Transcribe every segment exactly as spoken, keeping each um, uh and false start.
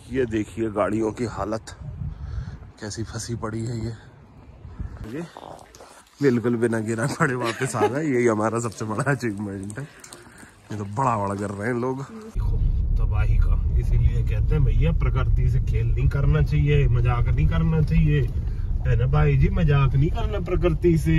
ये देखिए गाड़ियों की हालत कैसी फंसी पड़ी है। ये ये बिल्कुल बिना गिरा पड़े वापस आ गए। यही हमारा सबसे बड़ा अचीवमेंट है। ये तो बड़ा बड़ा कर रहे हैं लोग तबाही का। इसीलिए कहते हैं भैया प्रकृति से खेल नहीं करना चाहिए, मजाक नहीं करना चाहिए, है ना भाई जी। मजाक नहीं करना प्रकृति से।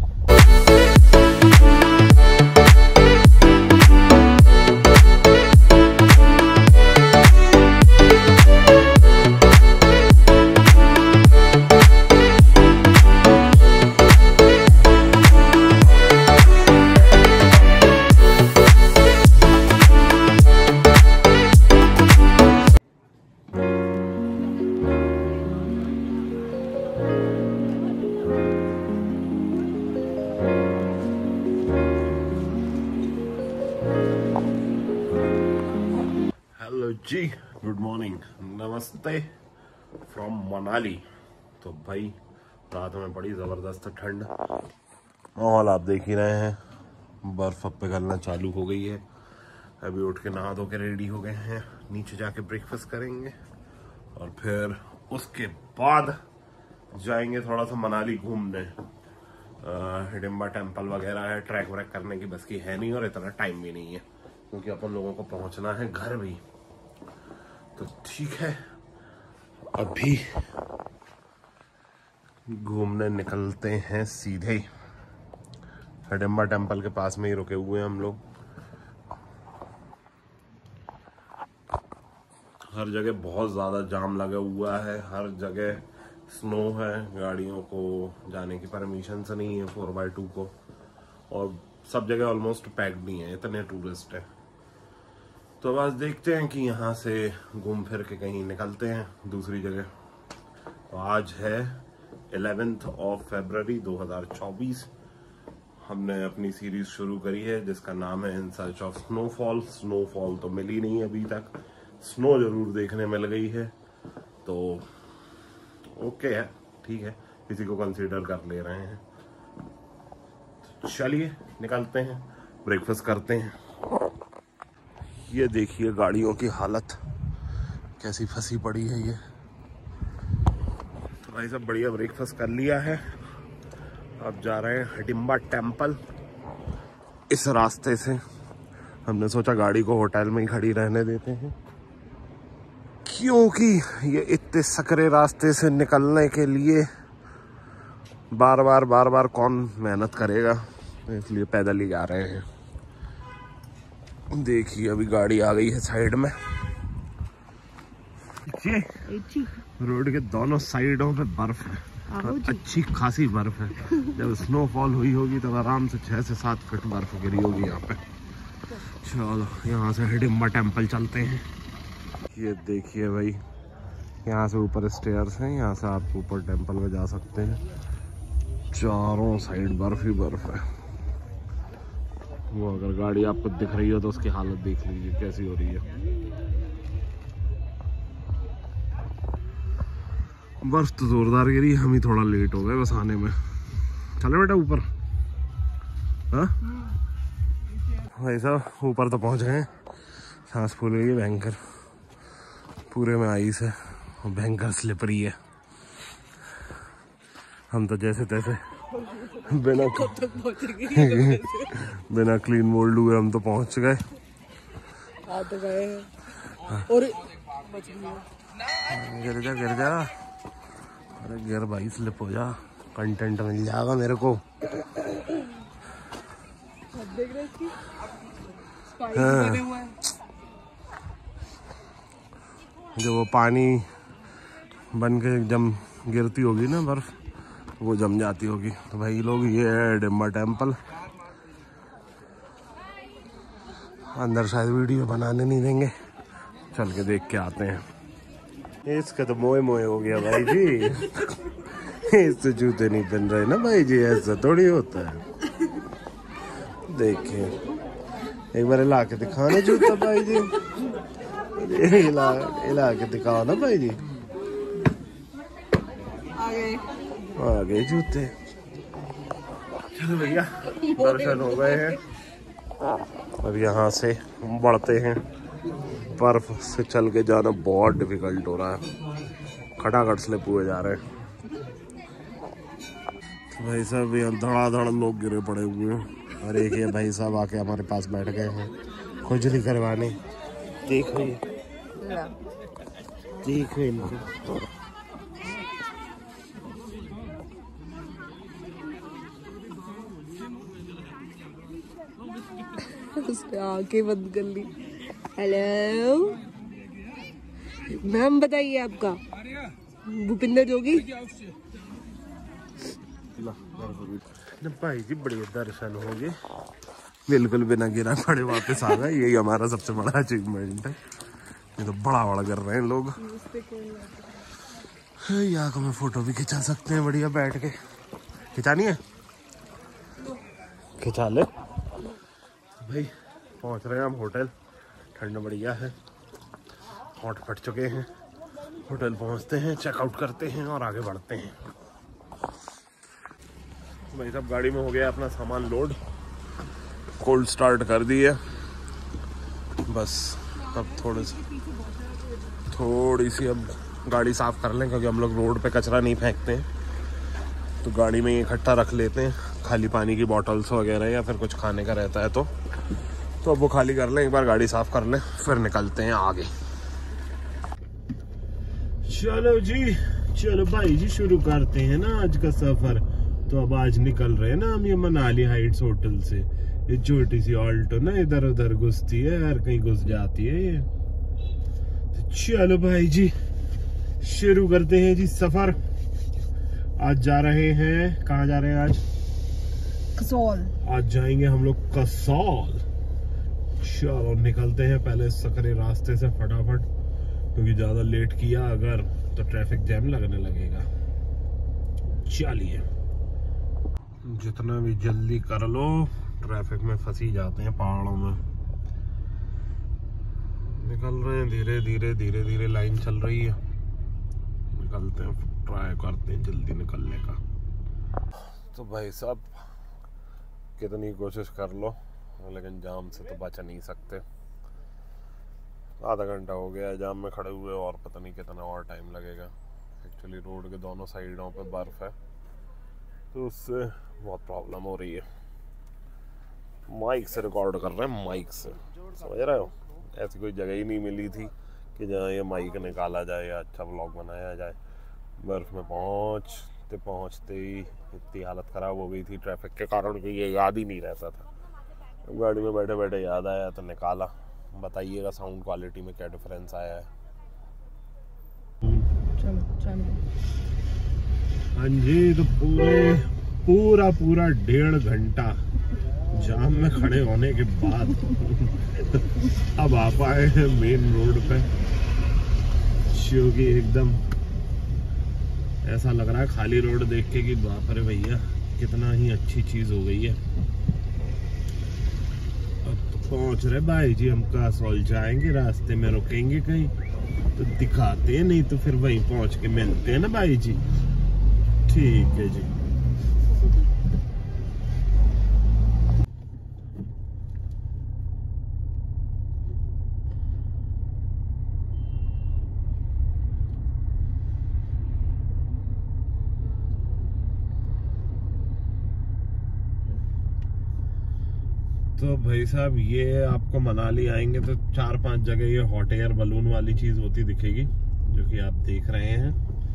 हेलो जी, गुड मॉर्निंग, नमस्ते फ्रॉम मनाली। तो भाई रात में बड़ी ज़बरदस्त ठंड, माहौल आप देख ही रहे हैं। बर्फ़ अब पिघलना चालू हो गई है। अभी उठ के नहा धो के रेडी हो गए हैं, नीचे जाके ब्रेकफास्ट करेंगे और फिर उसके बाद जाएंगे थोड़ा सा मनाली घूमने। हिडिंबा टेम्पल वगैरह है, ट्रैक व्रैक करने की बस की है नहीं और इतना टाइम भी नहीं है क्योंकि अपन लोगों को पहुंचना है घर भी। तो ठीक है, अभी घूमने निकलते हैं सीधे। हिडिंबा टेम्पल के पास में ही रुके हुए हैं हम लोग। हर जगह बहुत ज़्यादा जाम लगा हुआ है, हर जगह स्नो है, गाड़ियों को जाने की परमिशन से नहीं है फोर बाई टू को, और सब जगह ऑलमोस्ट पैक्ड नहीं है, इतने टूरिस्ट है। तो बस देखते हैं कि यहाँ से घूम फिर के कहीं निकलते हैं दूसरी जगह। तो आज है इलेवेंथ ऑफ फरवरी दो हज़ार चौबीस। हमने अपनी सीरीज शुरू करी है जिसका नाम है in search of snowfall. Snowfall तो मिली नहीं अभी तक, स्नो जरूर देखने मिल गई है, तो ओके है, ठीक है, इसी को कंसीडर कर ले रहे हैं। तो चलिए निकलते हैं, ब्रेकफास्ट करते हैं। ये देखिए गाड़ियों की हालत कैसी फंसी पड़ी है। ये तो भाई साहब बढ़िया ब्रेकफास्ट कर लिया है। अब जा रहे हैं हिडिंबा टेम्पल। इस रास्ते से हमने सोचा गाड़ी को होटल में ही खड़ी रहने देते हैं, क्योंकि ये इतने सकरे रास्ते से निकलने के लिए बार बार बार बार कौन मेहनत करेगा, इसलिए पैदल ही जा रहे हैं। देखिए अभी गाड़ी आ गई है साइड में। रोड के दोनों साइडों पे बर्फ है, अच्छी खासी बर्फ है। जब स्नोफॉल हुई होगी तब आराम से छह से सात फीट बर्फ गिरी होगी यहाँ पे। चलो यहाँ से हिडिंबा टेम्पल चलते हैं। ये देखिए भाई, यहाँ से ऊपर स्टेयर्स हैं, यहाँ से आप ऊपर टेम्पल में जा सकते हैं। चारों साइड बर्फ ही बर्फ है। वो अगर गाड़ी आपको दिख रही हो तो उसकी हालत देख लीजिए कैसी हो रही है। बर्फ तो जोरदार गिरी, हम ही थोड़ा लेट हो गए बस आने में। चले बेटा ऊपर। हाँ भाई साहब ऊपर तो पहुंच गए, सांस फूल गई है भयंकर, पूरे में आइस है और भयंकर स्लिपरी है। हम तो जैसे तैसे बिना बिना क्लीन मोल्ड हुए हम तो पहुंच गए। आ तो गए हैं। और गिर जा गिर जा, अरे गिर भाई, स्लिप हो जा, कंटेंट मिल जाएगा मेरे को। हाँ। जो वो पानी बन के जम गिरती होगी ना बर्फ, वो जम जाती होगी। तो भाई लोग ये है हिडिंबा टेम्पल। अंदर शायद वीडियो बनाने नहीं देंगे, चल के देख के आते हैं। इसका तो मोए मोए हो गया भाई जी। इससे जूते नहीं पहन रहे ना भाई जी, ऐसा थोड़ी होता है। देखिए एक बार हिला के दिखाने जूता भाई जी, हिला हिला के दिखाओ ना भाई जी। आ गए जूते। चलो भैया दर्शन हो गए हैं, अब यहाँ से बढ़ते हैं बर्फ से चल के जाना बहुत डिफिकल्ट हो रहा है, खटाखट स्लिप हुए जा रहे हैं। तो भाई साहब यहाँ धड़ाधड़ लोग गिरे पड़े हुए हैं और एक ये भाई साहब आके हमारे पास बैठ गए हैं खुजली करवाने। देखो ये देखो इनको, उसने आंखें बंद कर ली। हेलो नाम बताइए आपका? भूपिंदर जोगी। भाई जी बढ़िया दर्शन हो गए, बिल्कुल बिना गिरा पड़े वापस आ गए। यही हमारा सबसे बड़ा अचीवमेंट है। ये तो बड़ा बड़ा कर रहे हैं लोग। यहाँ को मैं फोटो भी खिंचा सकते हैं बढ़िया बैठ के। खिंचानी है? खिंचा ले भाई। पहुंच रहे हैं हम होटल। ठंड बढ़िया है, हॉट फट चुके हैं। होटल पहुंचते हैं, चेकआउट करते हैं और आगे बढ़ते हैं। भाई साहब गाड़ी में हो गया अपना सामान लोड, कोल्ड स्टार्ट कर दिए। बस अब थोड़े से थोड़ी सी अब गाड़ी साफ कर लें, क्योंकि हम लोग रोड पे कचरा नहीं फेंकते हैं, तो गाड़ी में इकट्ठा रख लेते हैं। खाली पानी की बॉटल्स वगैरह या फिर कुछ खाने का रहता है तो तो अब वो खाली कर लें, एक बार गाड़ी साफ कर लें, फिर निकलते हैं आगे। चलो जी, चलो भाई जी शुरू करते हैं ना आज का सफर। तो अब आज निकल रहे हैं ना हम ये मनाली हाइट्स होटल से। ये छोटी सी ऑल्टो ना इधर उधर घुसती है यार, कहीं घुस जाती है ये। तो चलो भाई जी शुरू करते हैं जी सफर। आज जा रहे हैं, कहाँ जा रहे हैं आज? कसौल। आज जाएंगे हम लोग कसौल। चलो निकलते हैं पहले सकरे रास्ते से फटाफट, क्योंकि ज्यादा लेट किया अगर तो ट्रैफिक जैम लगने लगेगा। चलिए, जितना भी जल्दी कर लो ट्रैफिक में फंसी जाते हैं पहाड़ों में। निकल रहे हैं धीरे धीरे धीरे धीरे, लाइन चल रही है। निकलते हैं, ट्राई करते हैं जल्दी निकलने का। तो भाई साहब कितनी कोशिश कर लो लेकिन जाम से तो बच नहीं सकते। आधा घंटा हो गया जाम में खड़े हुए और पता नहीं कितना और टाइम लगेगा। एक्चुअली रोड के दोनों साइडों पे बर्फ है तो उससे बहुत प्रॉब्लम हो रही है। माइक से रिकॉर्ड कर रहे हैं, माइक से, समझ रहे हो? ऐसी कोई जगह ही नहीं मिली थी कि जहाँ ये माइक निकाला जाए या अच्छा व्लॉग बनाया जाए। बर्फ में पहुँचते पहुँचते ही इतनी हालत ख़राब हो गई थी ट्रैफिक के कारण कि ये याद ही नहीं रहता था। गाड़ी में बैठे बैठे याद आया तो निकाला। बताइएगा साउंड क्वालिटी में क्या डिफरेंस आया है। चलो चलो। हाँ जी, तो पूरे पूरा पूरा डेढ़ घंटा जाम में खड़े होने के बाद अब आ पाए हैं मेन रोड पे, जो कि एकदम ऐसा लग रहा है खाली रोड देख के कि बाप रे भैया कितना ही अच्छी चीज हो गई है। अब तो पहुंच रहे भाई जी हम कसौल जाएंगे, रास्ते में रुकेंगे कहीं तो दिखाते हैं, नहीं तो फिर वहीं पहुंच के मिलते हैं ना भाई जी। ठीक है जी। तो भाई साहब ये आपको मनाली आएंगे तो चार पांच जगह ये हॉट एयर बलून वाली चीज होती दिखेगी, जो कि आप देख रहे हैं।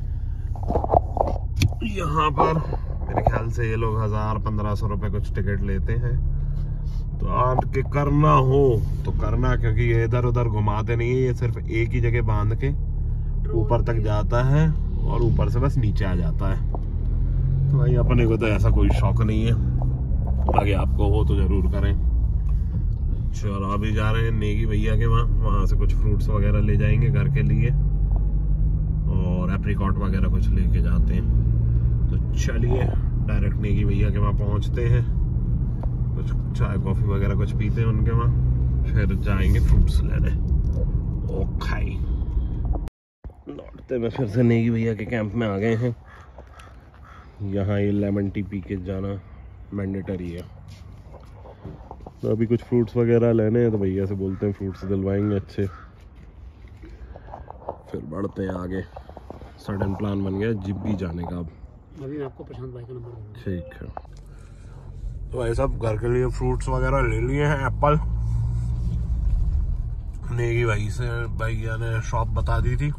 यहाँ पर मेरे ख्याल से ये लोग हजार पंद्रह सौ रुपए कुछ टिकट लेते हैं। तो आपके करना हो तो करना, क्योंकि ये इधर उधर घुमाते नहीं है, ये सिर्फ एक ही जगह बांध के ऊपर तक जाता है और ऊपर से बस नीचे आ जाता है। तो भाई अपने को तो ऐसा कोई शौक नहीं है, आगे आपको हो तो जरूर करें। चलो अभी जा रहे हैं नेगी भैया के वहाँ, वहाँ से कुछ फ्रूट्स वगैरह ले जाएंगे घर के लिए और एप्रिकॉट वगैरह कुछ लेके जाते हैं। तो चलिए डायरेक्ट नेगी भैया के वहाँ पहुँचते हैं, कुछ चाय कॉफ़ी वगैरह कुछ पीते हैं उनके वहाँ, फिर जाएंगे फ्रूट्स लेने। ओके, लौटते में फिर से नेगी भैया के कैंप में आ गए हैं। यहाँ ये लेमन टी पी के जाना मैंडेटरी है। तो अभी कुछ फ्रूट्स वगैरह लेने हैं तो भैया से बोलते हैं फ्रूट्स दिलवाएंगे अच्छे, फिर बढ़ते हैं आगे। सडन प्लान बन गया जिब्बी जाने का। अब अभी मैं आपको प्रशांत भाई का नंबर दूंगा। ठीक है। तो भाई साहब घर के लिए फ्रूट्स वगैरह ले लिए हैं। एप्पल नेगी भाई से भैया ने शॉप बता दी थी,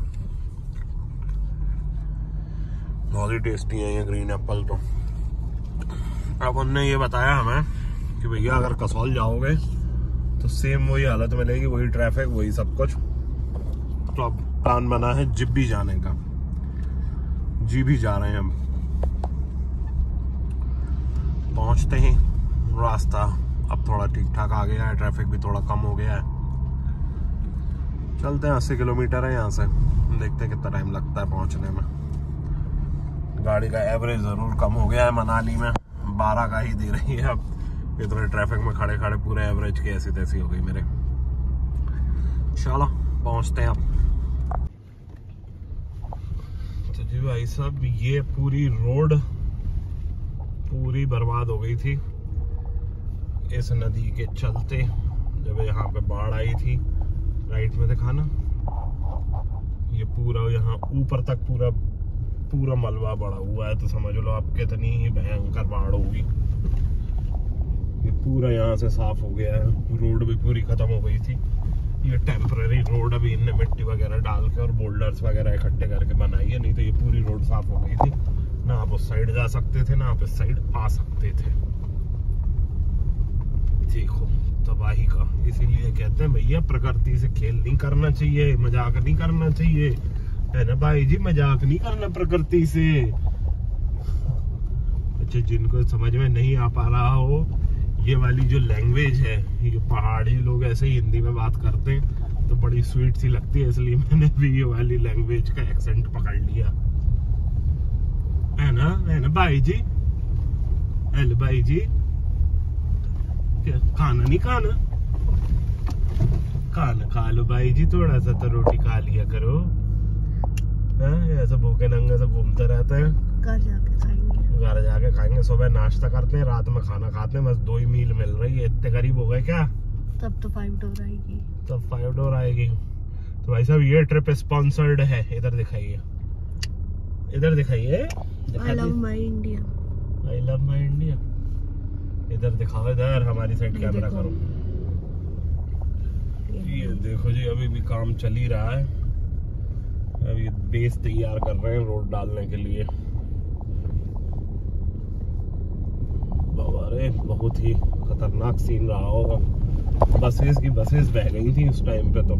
बहुत ही टेस्टी है ये ग्रीन एप्पल। तो अब उन्होंने ये बताया हमें कि भैया अगर कसौल जाओगे तो सेम वही हालत मिलेगी, वही ट्रैफिक, वही सब कुछ। तो अब प्लान बना है जिब्बी जाने का। जीबी जा रहे हैं हम। पहुंचते ही रास्ता अब थोड़ा ठीक ठाक आ गया है, ट्रैफिक भी थोड़ा कम हो गया है। चलते हैं, अस्सी किलोमीटर है यहाँ से, देखते हैं कितना टाइम लगता है पहुंचने में। गाड़ी का एवरेज जरूर कम हो गया है, मनाली में बारह का ही दे रही है अब। इतने ट्रैफिक में खड़े खड़े पूरे एवरेज की ऐसी तैसी हो गई मेरे। चलो पहुंचते हैं अब। तो जी भाई साहब ये पूरी रोड पूरी बर्बाद हो गई थी इस नदी के चलते। जब यहाँ पे बाढ़ आई थी, राइट में देखा ना, ये पूरा यहाँ ऊपर तक पूरा पूरा मलबा बढ़ा हुआ है। तो समझ लो आप कितनी ही भयंकर बाढ़ होगी। ये पूरा यहाँ से साफ हो गया है, रोड भी पूरी खत्म हो गई थी। ये टेम्पररी रोड अभी इनने मिट्टी वगैरह डाल के और बोल्डर्स वगैरह इकट्ठे करके बनाई है, नहीं तो ये पूरी रोड साफ हो गई थी। ना आप उस साइड जा सकते थे, ना आप इस साइड आ सकते थे। देखो तबाही का। इसीलिए कहते हैं भैया प्रकृति से खेल नहीं करना चाहिए, मजाक नहीं करना चाहिए, है ना भाई जी, मजाक नहीं करना प्रकृति से। अच्छा, जिनको समझ में नहीं आ पा रहा हो, ये वाली जो लैंग्वेज है, ये पहाड़ी लोग ऐसे ही हिंदी में बात करते हैं तो बड़ी स्वीट सी लगती है, इसलिए मैंने भी ये वाली लैंग्वेज का एक्सेंट पकड़ लिया, है ना, है ना भाई जी। हेलो भाई जी, क्या खाना नहीं खाना? खाना खा लो भाई जी, थोड़ा सा तो रोटी खा लिया करो। ऐसा भूखे नंगे से घूमते रहते हैं। घर जाके खाएंगे। घर जाके खाएंगे। सुबह नाश्ता करते हैं, रात में खाना खाते हैं, बस दो ही मील मिल रही है। इतने गरीब हो गए क्या? तब तो फाइव डोर आएगी। तब फाइव डोर आएगी। तो भाई साहब ये ट्रिप स्पॉन्सर्ड है। इधर दिखाइए, इधर दिखाइए। I love my India. I love my India. इधर दिखाओ, इधर हमारी साइड कैमरा करो। ये देखो जी, अभी भी काम चल ही रहा है। अभी बेस तैयार कर रहे हैं रोड डालने के लिए। बाबा रे, बहुत ही खतरनाक सीन रहा होगा। बसेस की बसेस बह गई थी उस टाइम पे। तो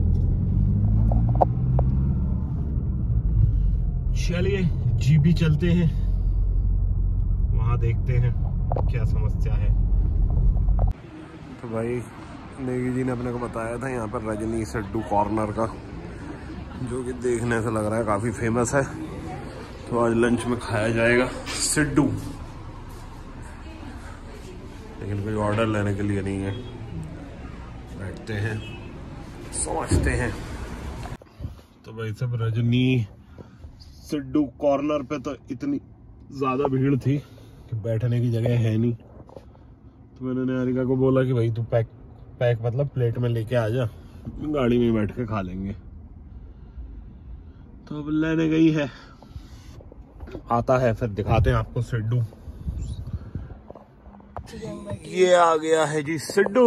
चलिए जीबी चलते हैं, वहां देखते हैं क्या समस्या है। तो भाई नेगी जी ने अपने को बताया था यहाँ पर रजनी सिड्डू कॉर्नर का, जो कि देखने से लग रहा है काफ़ी फेमस है। तो आज लंच में खाया जाएगा सिड्डू, लेकिन कोई ऑर्डर लेने के लिए नहीं है। बैठते हैं, समझते हैं। तो भाई सब रजनी सिड्डू कॉर्नर पे तो इतनी ज़्यादा भीड़ थी कि बैठने की जगह है नहीं। तो मैंने निहारिका को बोला कि भाई तू पैक पैक मतलब प्लेट में लेके आ जा, गाड़ी में बैठ के खा लेंगे। तो अब लेने गई है, आता है फिर दिखाते हैं आपको सिड्डू। ये आ गया है जी सिड्डू।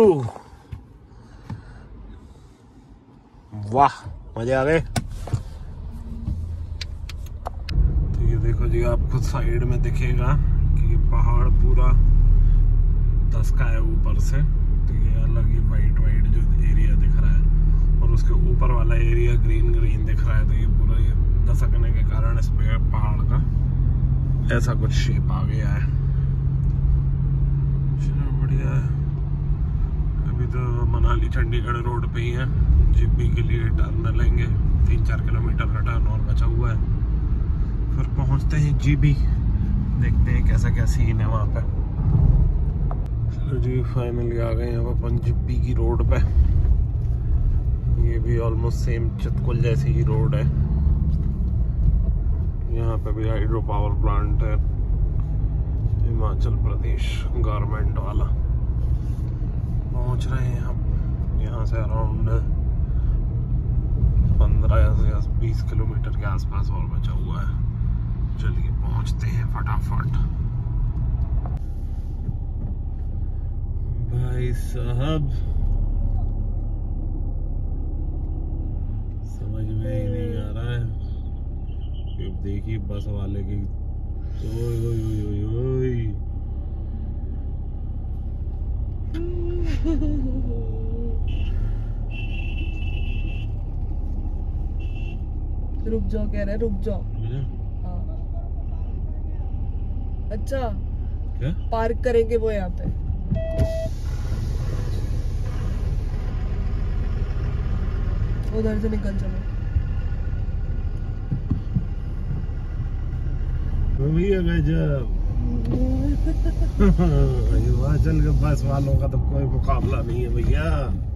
वाह, मजे आ गए। तो ये देखो जी, आपको साइड में दिखेगा कि ये पहाड़ पूरा धंसका है ऊपर से। तो ये अलग ही वाइट वाइट जो एरिया दिख रहा है, और उसके ऊपर वाला एरिया ग्रीन ग्रीन दिख रहा है। तो ये पूरा ये धंसकने के कारण इस पे पहाड़ का ऐसा कुछ शेप आ गया है। चलो बढ़िया है। अभी तो मनाली चंडीगढ़ रोड पे ही है। जिब्बी के लिए टर्न लेंगे, तीन चार किलोमीटर का टर्न और बचा हुआ है। फिर पहुंचते हैं जीबी, देखते हैं कैसा क्या सीन है वहाँ पे। चलो जी, फाइनली आ गए हैं अपन जिब्बी की रोड पे। ये भी ऑलमोस्ट सेम चितकुल जैसी ही रोड है। यहाँ पे भी हाइड्रो पावर प्लांट है, हिमाचल प्रदेश गवर्नमेंट वाला। पहुंच रहे हैं हम यहाँ से अराउंड पंद्रह से बीस किलोमीटर के आसपास और बचा हुआ है। चलिए पहुंचते हैं फटाफट। भाई साहब समझ में ही नहीं आ रहा है। अब देखिए बस वाले की ओए ओए ओए ओए ओए। रुक जाओ कह रहे, रुक जाओ। हाँ। अच्छा क्या पार्क करेंगे वो यहाँ पे। उधर से निकल चलो भैया गजब। हिमाचल के बस वालों का तो कोई मुकाबला नहीं है भैया।